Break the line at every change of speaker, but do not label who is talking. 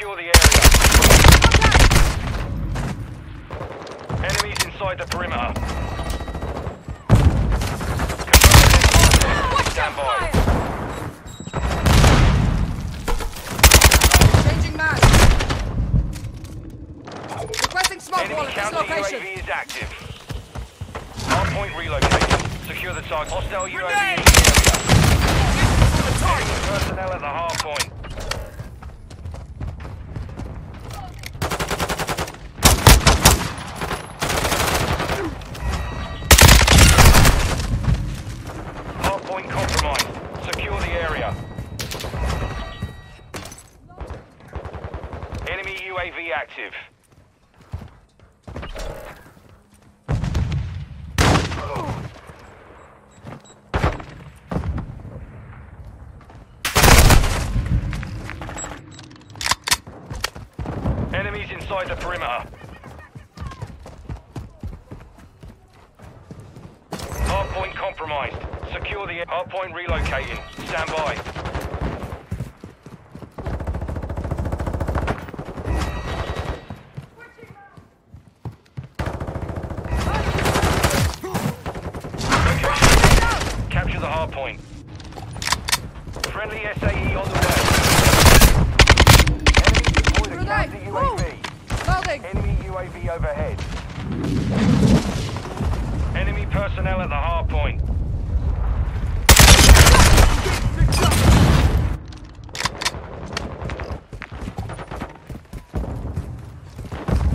Secure the area. Enemies inside the perimeter. Stand by.
Changing mag. Requesting smoke
Enemy
wall at this
counter
location.
UAV is active. Hardpoint relocated. Secure the target. Hostile UAV in the area. Enemy personnel at the hardpoint. Hardpoint compromised. Secure the area. Enemy UAV active. Enemies inside the perimeter. Hardpoint compromised. Secure the hardpoint relocating. Stand by. Location. Capture the hardpoint. Friendly SAE on the way. Enemy deployed a counter UAV.
Loading.
Enemy UAV overhead. Enemy personnel at the hardpoint.